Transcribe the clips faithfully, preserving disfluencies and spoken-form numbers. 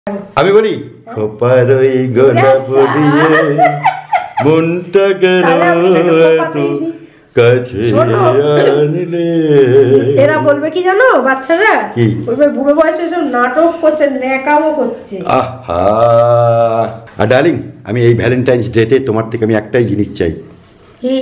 আমি বলি খোপার ওই গোলাপ দিয়ে মনটা কেন তো কাছে আনলে। এরা বলবে কি জানো বাচ্চারা, বলবে বুড়ো বয়সে সব নাটক করছে, ন্যাকামো করছে। আহা আর ডার্লিং, আমি এই ভ্যালেন্টাইন্স ডেতে তোমার থেকে আমি একটাই জিনিস চাই। কি?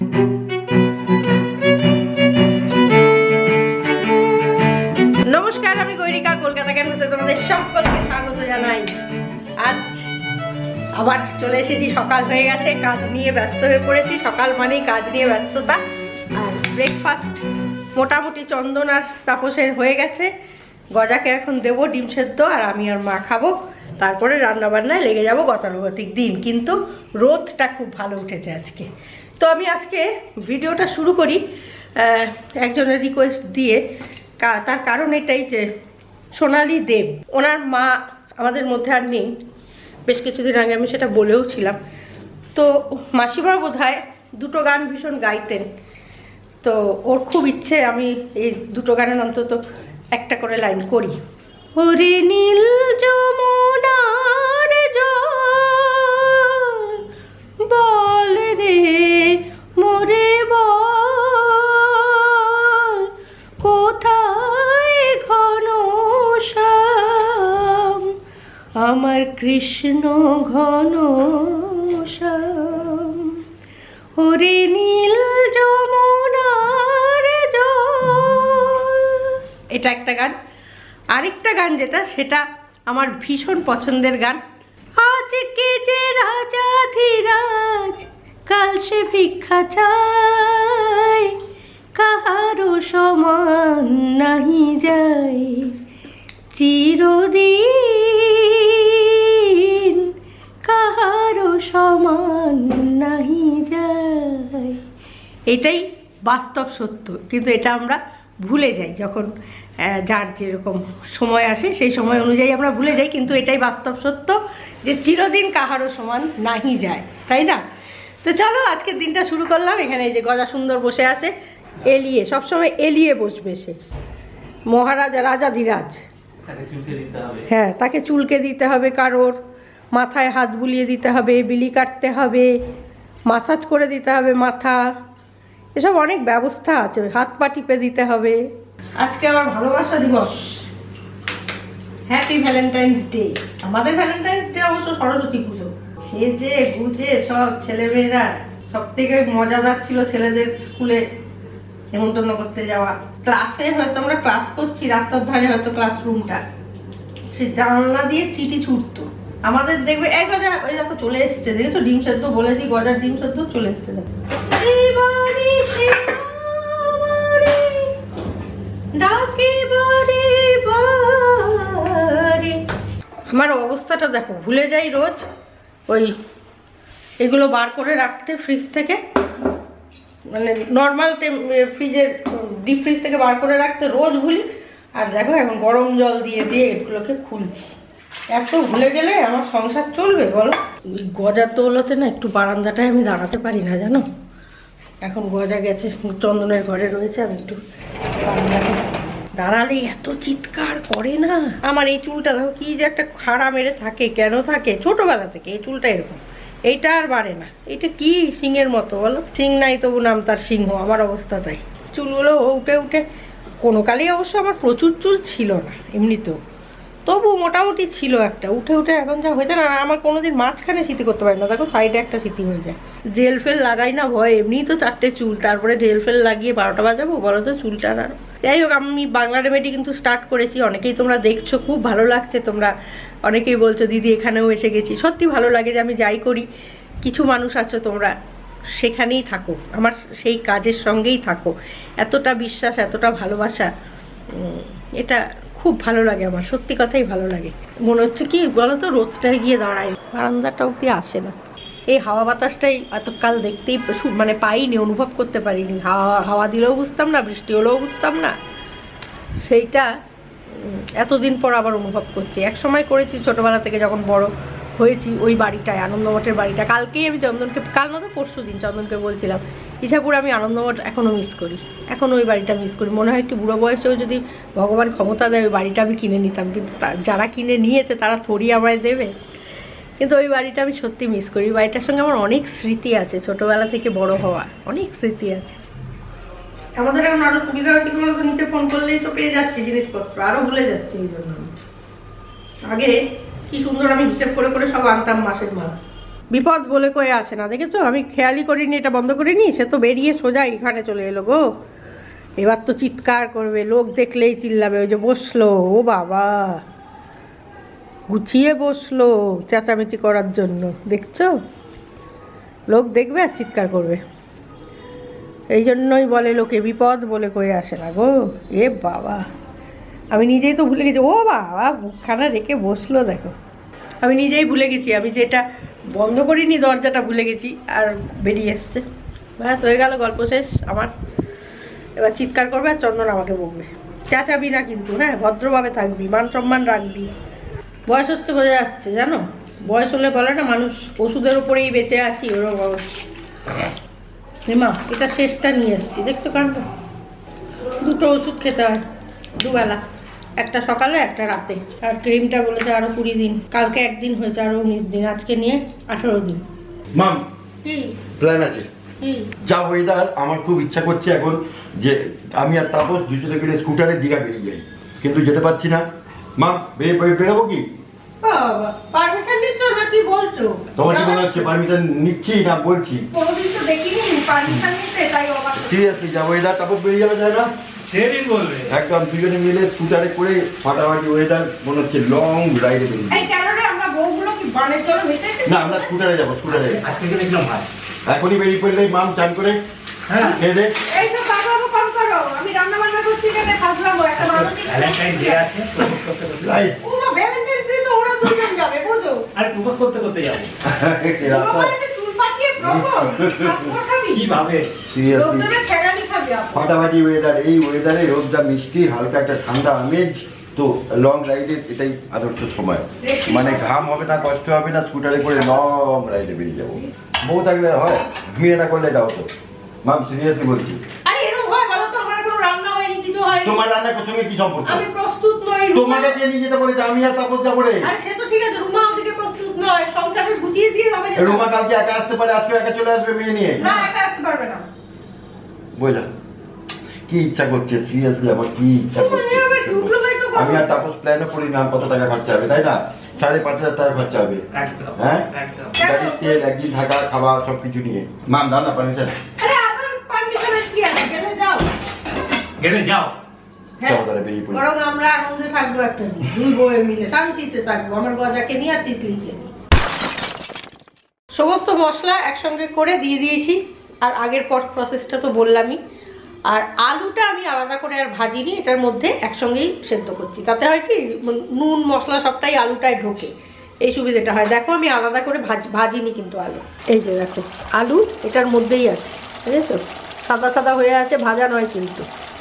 নমস্কার, আমি গৈরিকা, কলকাতা ক্যাম্পাসে তোমাদের সকলকে স্বাগত জানাই। আজ আবার চলে এসেছি, সকাল হয়ে গেছে, কাজ নিয়ে ব্যস্ত হয়ে পড়েছি। সকাল মানেই কাজ নিয়ে ব্যস্ততা। আর ব্রেকফাস্ট মোটামুটি চন্দন আর তাপসের হয়ে গেছে। গজাকে এখন দেবো ডিম সেদ্ধ, আর আমি আর মা খাবো। তারপরে রান্না বান্নায় লেগে যাবো গতানুগতিক দিন। কিন্তু রোদটা খুব ভালো উঠেছে আজকে। তো আমি আজকে ভিডিওটা শুরু করি একজনের রিকোয়েস্ট দিয়ে। তার কারণ এটাই যে সোনালী দেব, ওনার মা আমাদের মধ্যে আর নেই। বেশ কিছুদিন আগে আমি সেটা বলেও ছিলাম। তো মাসিমা বোধহয় দুটো গান ভীষণ গাইতেন। তো ওর খুব ইচ্ছে আমি এই দুটো গানের অন্তত একটা করে লাইন করি। ওরে নীল যমুনার জল বল রে মোরে বল, কোথায় ঘন শ্যাম আমার কৃষ্ণ ঘন শ্যাম। ওরে নীল যমুনার জল, এটা একটা গান। আরেকটা গান যেটা, সেটা আমার ভীষণ পছন্দের গান। আজকে যে রাজাধিরাজ কাল সে ভিক্ষা চায়, কাহারও সমান নাহি যায় চিরদিন, কাহারও সমান নাহি যায়। এটাই বাস্তব সত্য, কিন্তু এটা আমরা ভুলে যাই যখন যার যেরকম সময় আসে সেই সময় অনুযায়ী আমরা ভুলে যাই। কিন্তু এটাই বাস্তব সত্য যে চিরদিন কাহারও সমান নাহি যায়, তাই না? তো চলো আজকের দিনটা শুরু করলাম। এখানে এই যে গজা সুন্দর বসে আছে, এলিয়ে, সবসময় এলিয়ে বসবে সে, মহারাজা রাজাধিরাজ। হ্যাঁ, তাকে চুলকে দিতে হবে, কারোর মাথায় হাত বুলিয়ে দিতে হবে, বিলি কাটতে হবে, মাসাজ করে দিতে হবে মাথা, এসব অনেক ব্যবস্থা আছে। হাত পা টিপে দিতে হবে। আজকে আমার ভালোবাসা দিবস, হ্যাপি ভ্যালেন্টাইন্স ডে। আমাদের ভ্যালেন্টাইন্স ডে অবশ্য সরস্বতী পুজো। সেজে গুজে সব ছেলেমেয়েরা, সব থেকে মজাদার ছিল ছেলেদের স্কুলে নেমন্তন্ন করতে যাওয়া। ক্লাসে হয়তো আমরা ক্লাস করছি, রাস্তার ধারে হয়তো ক্লাসরুমটা, সে জানলা দিয়ে চিঠি ছুটতো আমাদের। দেখবে এক গজা ওই দেখো চলে এসছে, দেখে তো ডিম সেদ্ধ বলেছি, গজার ডিম সেদ্ধ চলে এসছে। আমার অবস্থাটা দেখো, ভুলে যাই রোজ ওই এগুলো বার করে রাখতে ফ্রিজ থেকে, মানে নর্মাল ফ্রিজের ডিপ ফ্রিজ থেকে বার করে রাখতে রোজ ভুলি। আর দেখো এখন গরম জল দিয়ে দিয়ে এগুলোকে খুলছি। এত ভুলে গেলে আমার সংসার চলবে বলো? ওই গজার তোলাতে না একটু বারান্দাটায় আমি দাঁড়াতে পারি না, জানো। এখন গজা গেছে, চন্দনের ঘরে রয়েছে, আমি একটু বারান্দাতে দাঁড়ালে এত চিৎকার করে না। আমার এই চুলটা দেখো কি যে একটা খাড়া মেরে থাকে, কেন থাকে? ছোটবেলা থেকে এই চুলটা এরকম, এইটা আর বাড়ে না। এটা কি সিংহের মতো বলো? সিং নাই তবু নাম তার সিংহ, আমার অবস্থা তাই। চুলগুলো উঠে উঠে, কোনো কালেই অবশ্য আমার প্রচুর চুল ছিল না এমনিতেও, তবু মোটামুটি ছিল একটা, উঠে উঠে এখন যা হয়েছে না, আমার কোনোদিন মাঝখানে সিঁথি করতে পারি না। দেখো সাইডে একটা সিঁথি হয়ে যায়। জেল ফেল লাগাই না ভয়, এমনিই তো চারটে চুল, তারপরে জেল ফেল লাগিয়ে বারোটা বাজাবো বলো তো চুলটা। আর যাই হোক, আমি বাংলা রেমেডি কিন্তু স্টার্ট করেছি। অনেকেই তোমরা দেখছো, খুব ভালো লাগছে। তোমরা অনেকেই বলছো দিদি এখানেও এসে গেছি। সত্যি ভালো লাগে যে আমি যাই করি, কিছু মানুষ আছো তোমরা সেখানেই থাকো, আমার সেই কাজের সঙ্গেই থাকো। এতটা বিশ্বাস, এতটা ভালোবাসা, এটা খুব ভালো লাগে আমার, সত্যি কথাই ভালো লাগে। মনে হচ্ছে কি বলো তো, রোদটায় গিয়ে দাঁড়াই, বারান্দাটা অব্দি আসে না। এই হাওয়া বাতাসটাই এতকাল দেখতেই মানে পাইনি, অনুভব করতে পারিনি। হাওয়া হাওয়া দিলেও বুঝতাম না, বৃষ্টি হলেও বুঝতাম না। সেইটা এতদিন পর আবার অনুভব করছি। এক সময় করেছি ছোটবেলা থেকে, যখন বড় হয়েছি ওই বাড়িটায়, আনন্দমঠের বাড়িটা। কালকেই আমি চন্দনকে, কাল মতো পরশু দিন চন্দনকে বলছিলাম ইছাপুর আমি আনন্দমঠ এখনও মিস করি, এখন ওই বাড়িটা মিস করি। মনে হয় কি বুড়ো বয়সেও যদি ভগবান ক্ষমতা দেয় ওই বাড়িটা আমি কিনে নিতাম, কিন্তু যারা কিনে নিয়েছে তারা থরি আমায় দেবে। কিন্তু ওই বাড়িটা আমি সত্যি মিস করি। বাড়িটার সঙ্গে আমার অনেক স্মৃতি আছে, ছোটোবেলা থেকে বড় হওয়া অনেক স্মৃতি আছে। আমাদের এখন আরও সুবিধা হচ্ছে কি বলতো, নিচে ফোন করলেই তো পেয়ে যাচ্ছি জিনিসপত্র, আরও ভুলে যাচ্ছি এই জন্য। আগে কি সুন্দর আমি হিসেব করে করে সব আনতাম মাসের মাস। বিপদ বলে কয়ে আসে না, দেখেছো? আমি খেয়ালই করিনি, এটা বন্ধ করিনি, সে তো বেরিয়ে সোজা এখানে চলে এলো গো। এবার তো চিৎকার করবে, লোক দেখলেই চিল্লাবে। ওই যে বসলো, ও বাবা গুছিয়ে বসলো চেঁচামেচি করার জন্য, দেখছো? লোক দেখবে আর চিৎকার করবে। এই জন্যই বলে লোকে বিপদ বলে কয়ে আসে না গো। এ বাবা, আমি নিজেই তো ভুলে গেছি। ও বাবা মুখখানা রেখে বসলো, দেখো আমি নিজেই ভুলে গেছি, আমি যেটা বন্ধ করিনি দরজাটা ভুলে গেছি আর বেরিয়ে এসছে। ব্যাস হয়ে গেল, গল্প শেষ আমার। এবার চিৎকার করবে আর চন্দন আমাকে বকবে। চেঁচাবি না কিন্তু, হ্যাঁ ভদ্রভাবে থাকবি, মান সম্মান রাখবি। বয়স হচ্ছে বোঝা যাচ্ছে, জানো? বয়স হলে বলে না মানুষ ওষুধের উপরেই বেঁচে আছি, ওরকম অবস্থা। মা এটা শেষটা নিয়ে এসছি, দেখছো? কারণ দুটো ওষুধ খেতে হয় দুবেলা, একটা সকালে একটা রাতে। আর ক্রিমটা বলেছে আরো কুড়ি দিন, কালকে একদিন হয়েছে, আরো উনিশ দিন, আজকে নিয়ে আঠারো দিন। মাম কি প্ল্যান আছে? যা ওয়েদার, আমার খুব ইচ্ছা করছে এখন যে আমি আর তাপস দুজনে মিলে স্কুটারে দীঘা বেরিয়ে যাই, কিন্তু যেতে পারছি না। মা বেরিয়ে বেরোবো কি? পারমিশন নিচ্ছ না কি বলছো? তোমার কি মনে হচ্ছে পারমিশন নিচ্ছি না বলছি? কোনোদিন তো দেখিনি পারমিশন নিতে, তাই অবাক। সিরিয়াসলি যা ওয়েদার, তাপস বেরিয়ে যাবে, যায় না? সেদিন বলবে একদম দুজনে মিলে স্কুটারে করে ফাটাফাটি ওয়েদার, মনে হচ্ছে লং রাইডে বেরিয়ে যাই। এই কেন রে, আমরা বউগুলো কি বানের জন্য মিশে? না আমরা স্কুটারে যাবো, স্কুটারে। আজকে কি দেখলাম ভাই, এখনই বেরিয়ে পড়লে মাম চান করে হ্যাঁ খেয়ে দে। এই তো বাবাবু কম করো, আমি রান্না বান্না করছি, কেন খাজলাম একটা মানুষ। ভ্যালেন্টাইন ডে আছে, প্রপোজ করতে করতে রাইট। ও না ভ্যালেন্টাইন ডে তো ওরা দুজন যাবে, বুঝো? আর প্রপোজ করতে করতে যাবো। বাবা এটা চুল পাকিয়ে প্রপোজ খাবি কি ভাবে সিরিয়াসলি লোকজনের খেলানি খাবি আপনি। ফাটাফাটি ওয়েদার, এই ওয়েদারে রোদটা মিষ্টি, হালকা একটা ঠান্ডা আমেজ, তো লং রাইডের এটাই আদর্শ সময়। মানে ঘাম হবে না, কষ্ট হবে না, স্কুটারে করে লং রাইডে বেরিয়ে যাবো। বউ থাকলে হয়, ঘুমিয়ে না করলে যাও তো। মাম সিরিয়াসলি বলছি। আরে এরকম হয় বলো তো, আমার কোনো রান্না হয়নি, কিছু হয়নি। তোমার রান্নার সঙ্গে কি সম্পর্ক? আমি প্রস্তুত নই। তোমাকে কে নিয়ে যেতে বলেছে? আমি আর তাপস যাবো রে। আরে সে তো ঠিক আছে, রুমা ওদিকে প্রস্তুত নয়, সংসারে গুছিয়ে দিয়ে যাবে। রুমা কালকে একা আসতে পারে, আজকে একা চলে আসবে মেয়ে নিয়ে। না একা আসতে পারবে না। বুঝলা কি ইচ্ছা করছে? সিরিয়াসলি আমার কি ইচ্ছা করছে? আমি আর তাপস প্ল্যানও করি না কত টাকা খরচা হবে, তাই না? সাড়ে পাঁচ হাজার টাকা খরচা হবে, একদম হ্যাঁ? একদম। গাড়ির তেল, একদিন থাকা খাওয়া সবকিছু নিয়ে। মাম দাও না পারমিশন। আরে আমার পারমিশন কি আছে, গেলে যাও। গেলে যাও। চলো তাহলে বেরিয়ে পড়ি। বরং আমরা আনন্দে থাকবো একটা দিন, দুই বউয়ে মিলে শান্তিতে থাকবো, আমার গজাকে নিয়ে আর তিতলিকে নিয়ে। সমস্ত মশলা একসঙ্গে করে দিয়ে দিয়েছি, আর আগের প্রসেসটা তো বললামই। আর আলুটা আমি আলাদা করে আর ভাজিনি, এটার মধ্যে একসঙ্গেই সেদ্ধ করছি। তাতে হয় কি নুন মশলা সবটাই আলুটায় ঢোকে, এই সুবিধাটা হয়। দেখো আমি আলাদা করে ভাজি ভাজিনি কিন্তু আলু, এই যে দেখো আলু এটার মধ্যেই আছে, বুঝেছো? সাদা সাদা হয়ে আছে, ভাজা নয় কিন্তু।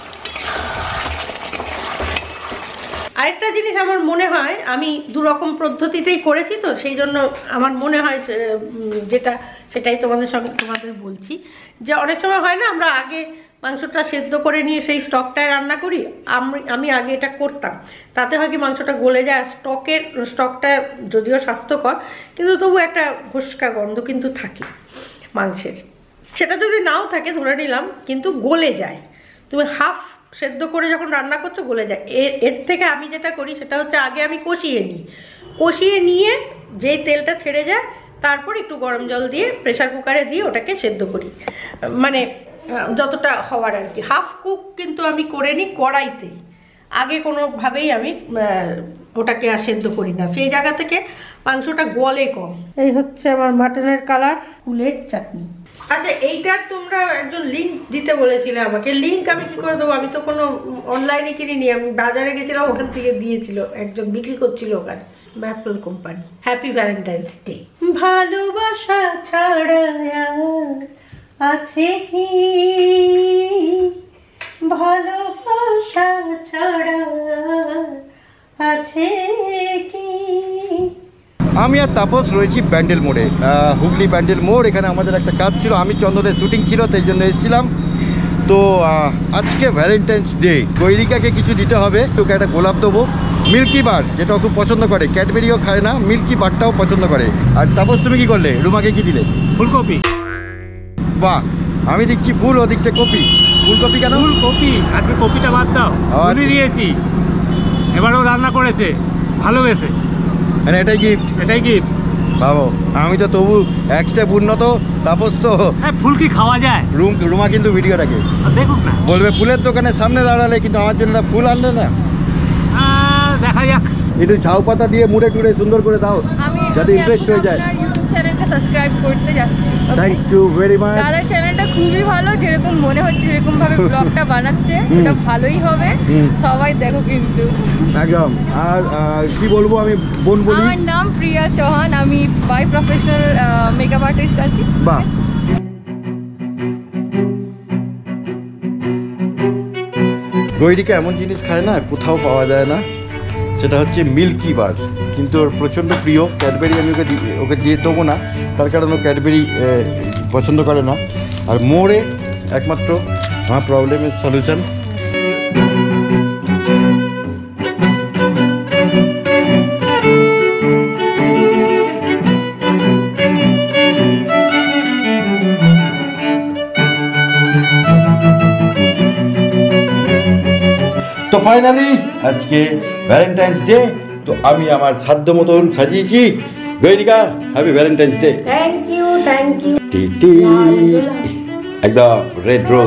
আরেকটা জিনিস আমার মনে হয়, আমি দু রকম পদ্ধতিতেই করেছি তো সেই জন্য আমার মনে হয় যেটা সেটাই তোমাদের সঙ্গে তোমাদের বলছি, যে অনেক সময় হয় না আমরা আগে মাংসটা সেদ্ধ করে নিয়ে সেই স্টকটায় রান্না করি। আমি আমি আগে এটা করতাম, তাতে হয় কি মাংসটা গলে যায়, স্টকের স্টকটা যদিও স্বাস্থ্যকর কিন্তু তবু একটা ঘোষকা গন্ধ কিন্তু থাকে মাংসের। সেটা যদি নাও থাকে ধরে নিলাম, কিন্তু গলে যায়। তুমি হাফ সেদ্ধ করে যখন রান্না করছো গলে যায়। এর থেকে আমি যেটা করি সেটা হচ্ছে আগে আমি কষিয়ে নিই, কষিয়ে নিয়ে যেই তেলটা ছেড়ে যায় তারপর একটু গরম জল দিয়ে প্রেসার কুকারে দিয়ে ওটাকে সেদ্ধ করি, মানে যতটা হওয়ার আর কি। হাফ কুক কিন্তু আমি করে নিই কড়াইতেই, আগে কোনোভাবেই আমি ওটাকে আর সেদ্ধ করি না, সেই জায়গা থেকে মাংসটা গলে কম। এই হচ্ছে আমার মাটনের কালার, কুলের চাটনি। আচ্ছা এইটার তোমরা একজন লিঙ্ক দিতে বলেছিলে আমাকে, লিঙ্ক আমি কি করে দেবো? আমি তো কোনো অনলাইনে কিনিনি, আমি বাজারে গেছিলাম, ওখান থেকে দিয়েছিল একজন, বিক্রি করছিল ওখানে, maple company. Happy Valentine's Day. ভালোবাসা ছাড়া আছে কি, ভালোবাসা ছাড়া আছে কি। আমি আর তাপস রয়েছি ব্যান্ডেল মোড়ে, হুগলি ব্যান্ডেল মোড়। এখানে আমাদের একটা কাজ ছিল, আমি চন্দনের শুটিং ছিল, সেই জন্য এসেছিলাম। তো আজকে ভ্যালেন্টাইন্স ডে, গৈরিকাকে কিছু দিতে হবে। তোকে একটা গোলাপ দেবো, মিল্কি বার, যেটা খুব পছন্দ করে, ক্যাডবেরিও খায় না, মিল্কি বারটাও পছন্দ করে। আর তাপস তুমি কি করলে, রুমাকে কি দিলে? ফুলকপি। বাহ, আমি দেখছি ফুল, ও দিচ্ছে কপি। ফুলকপি কেন? ফুলকপি, আজকে কপিটা বাদ দাও, ফুলই দিয়েছি। এবারও রান্না করেছে ভালোবেসে, মানে এটাই গিফট? এটাই গিফট। ভাবো, আমি তো তবু এক স্টেপ উন্নত, তাপস তো। হ্যাঁ, ফুল কি খাওয়া যায়? রুম রুমা কিন্তু ভিডিও দেখে, দেখুক না, বলবে ফুলের দোকানের সামনে দাঁড়ালে, কিন্তু আমার জন্য ফুল আনলে না। দেখা যাক, একটু ঝাউ পাতা দিয়ে মুড়ে টুড়ে সুন্দর করে দাও, যাতে ইন্টারেস্ট হয়ে যায়। চ্যানেলটা সাবস্ক্রাইব করতে যাচ্ছি। Thank you very much. দাদার চ্যানেলটা খুবই ভালো, যেরকম মনে হচ্ছে যেরকম ভাবে ব্লগটা বানাচ্ছে ওটা ভালোই হবে, সবাই দেখো কিন্তু। একদম। আর কি বলবো, আমি বোন বলি। আমার নাম প্রিয়া চৌহান, আমি বাই প্রফেশনাল মেকআপ আর্টিস্ট আছি। বাহ, গৈরিকা এমন জিনিস খায় না, কোথাও পাওয়া যায় না, সেটা হচ্ছে মিল্কি বার। কিন্তু ওর প্রচণ্ড প্রিয় ক্যাডবেরি। আমি ওকে ওকে দিয়ে দেবো না, তার কারণ ও ক্যাডবেরি পছন্দ করে না। আর মোড়ে একমাত্র আমার প্রবলেমের সলিউশন। তো ফাইনালি আজকে ভ্যালেন্টাইন্স ডে, তো আমি আমার সাধ্য মতন সাজিয়েছি। Gairika, happy Valentine's Day. Thank you, thank you. টিটি একদম রেড রোজ।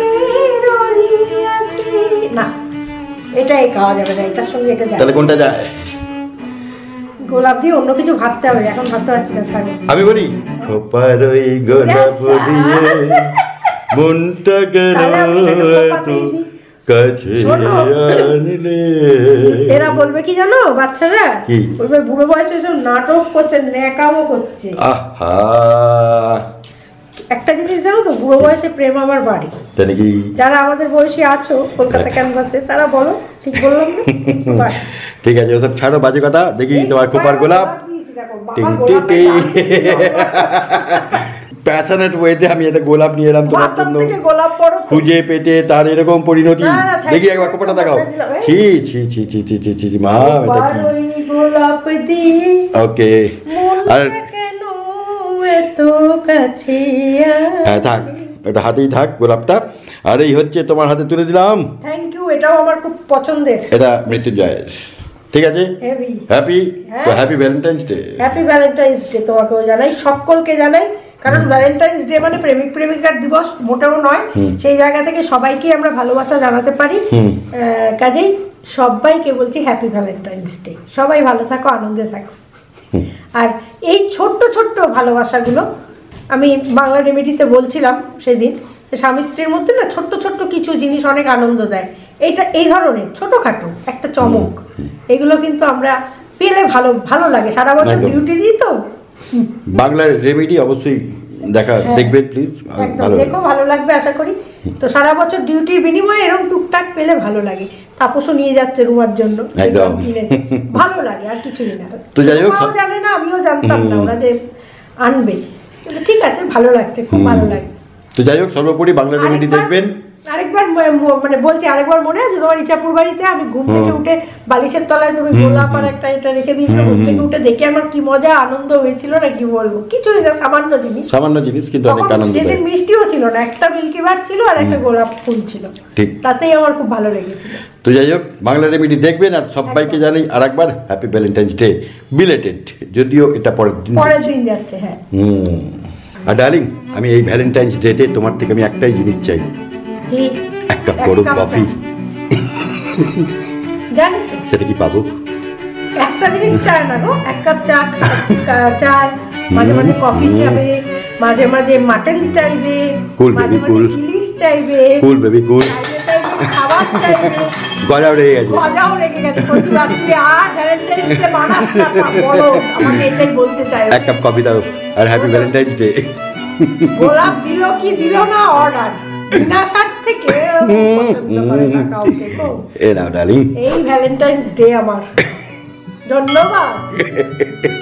না, এটাই খাওয়া যাবে না, এটার সঙ্গে এটা যায়। তাহলে কোনটা যায়? গোলাপ দিয়ে অন্য কিছু ভাবতে হবে, এখন ভাবতে পারছি না, ছাড়ো। আমি বলি, খোপার ওই গোলাপ দিয়ে মনটা কেন তো কাছে আনলে। এরা বলবে কি জানো, বাচ্চারা বলবে বুড়ো বয়সে সব নাটক করছে, ন্যাকামো করছে। আহা, একটা জিনিস জানো তো, বুড়ো বয়সে প্রেম আমার বাড়ি। তাই নাকি? যারা আমাদের বয়সী আছো কলকাতা ক্যানভাসে, তারা বলো, ঠিক বললাম না? ঠিক আছে, ওসব ছাড়ো, বাজে কথা। দেখি তোমার খোপার গোলাপ। প্যাশনেট ওয়েতে আমি একটা গোলাপ নিয়ে এলাম তোমার জন্য, খুঁজে পেতে তার এরকম পরিণতি। দেখি একবার খোপাটা দেখাও। ছি ছি ছি ছি ছি ছি ছি মা, এটা কি? ওকে, আর হ্যাঁ থাক, এটা হাতেই থাক গোলাপটা। আর এই হচ্ছে তোমার হাতে তুলে দিলাম। থ্যাংক ইউ, এটাও আমার খুব পছন্দের। এটা মৃত্যুঞ্জয়ের। ঠিক আছে, হ্যাপি তো happy Valentine's Day. Happy Valentine's Day তোমাকেও জানাই, সকলকে জানাই, কারণ ভ্যালেন্টাইন্স ডে মানে প্রেমিক প্রেমিকার দিবস মোটেও নয়। সেই জায়গা থেকে সবাইকে আমরা ভালোবাসা জানাতে পারি। কাজেই সবাইকে বলছি হ্যাপি ভ্যালেন্টাইন্স ডে। সবাই ভালো থাকো, আনন্দে থাকো। আর এই ছোট্ট ছোট্ট ভালোবাসাগুলো আমি বাংলা রেমেডিতে বলছিলাম সেদিন, স্বামী স্ত্রীর মধ্যে না ছোট্ট ছোট্ট কিছু জিনিস অনেক আনন্দ দেয়। এইটা এই ধরনের ছোটখাটো একটা চমক, এগুলো কিন্তু আমরা পেলে ভালো ভালো লাগে। সারা বছর ডিউটি দিই তো, বাংলা রেমেডি অবশ্যই দেখা দেখবেন প্লিজ, ভালো দেখো, ভালো লাগবে আশা করি। তো সারা বছর ডিউটির বিনিময়ে এরকম টুকটাক পেলে ভালো লাগে। তাপসও নিয়ে যাচ্ছে রুমার জন্য, একদম ভালো লাগে, আর কিছুই না। তো যাই হোক, জানে না, আমিও জানতাম না ওরা যে আনবে। ঠিক আছে, ভালো লাগছে, খুব ভালো লাগে। তো যাই হোক, সর্বোপরি বাংলা রেমেডি দেখবেন। আরেকবার মানে বলছি, আরেকবার মনে আছে তোমার ইচ্ছাপুর বাড়িতে আমি ঘুম থেকে উঠে বালিশের তলায় তুমি গোলাপ আর একটা এটা রেখে দিয়েছিলে, ঘুম থেকে উঠে দেখে আমার কি মজা আনন্দ হয়েছিল না, কি বলবো। কিছুই না, সামান্য জিনিস, সামান্য জিনিস, কিন্তু অনেক আনন্দ দেয়। সেদিন মিষ্টিও ছিল না, একটা মিল্কি বার ছিল আর একটা গোলাপ ফুল ছিল, ঠিক, তাতেই আমার খুব ভালো লেগেছিল। তো যাই হোক, বাংলা রেমেডি দেখবেন। আর সবাইকে জানাই আরেকবার হ্যাপি ভ্যালেন্টাইন্স ডে বিলেটেড, যদিও এটা পরের দিন পরের দিন যাচ্ছে। হ্যাঁ, হুম। আর ডার্লিং, আমি এই ভ্যালেন্টাইন্স ডেতে তোমার থেকে আমি একটাই জিনিস চাই, কি? এক কাপ গরম কফি। জানি সেটা কি পাবো? একটা জিনিস চাই না গো, এক কাপ চা চাই, মাঝে মাঝে কফি চাইবে, মাঝে মাঝে মাটন চাইবে, কুল মাঝে বেবি মাঝে কুল, ইলিশ চাইবে, কুল বেবি কুল, খাবার চাইবে। গজাও রেগে গেছে, গজাও রেগে গেছে। প্রতিবার তুই আর ভ্যালেন্টাইন্স ডে বানাস না, বলো আমাকে এটাই বলতে চাই। এক কাপ কফি দাও আর হ্যাপি ভ্যালেন্টাইন্স ডে। গোলাপ দিল কি দিল না অর্ডার, বিনা স্বার্থ থেকে পছন্দ করে না কাউকে গো। এ নাও ডার্লিং, এই ভ্যালেন্টাইন্স ডে আমার। ধন্যবাদ।